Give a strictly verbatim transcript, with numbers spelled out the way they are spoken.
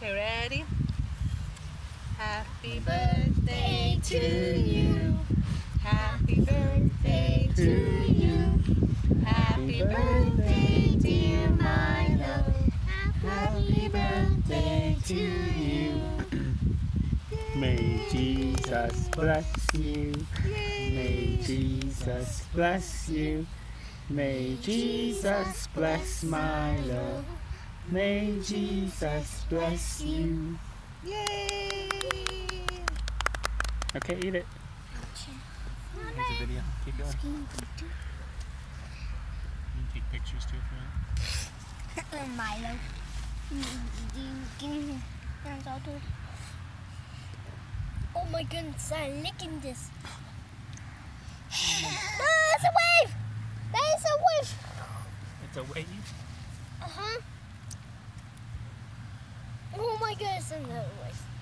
Okay, ready? Happy birthday to you. Happy birthday to you. Happy birthday, dear Milo. Happy birthday to you. May Jesus bless you. May Jesus bless you. May Jesus bless Milo. May Jesus bless you. Yay! Okay, eat it. Here's a video. Keep going. You can take pictures too if you want. Milo. Oh my goodness, I'm licking this. Ah, it's a wave! That is a wave! It's a wave? Uh-huh. Oh my goodness, another wave.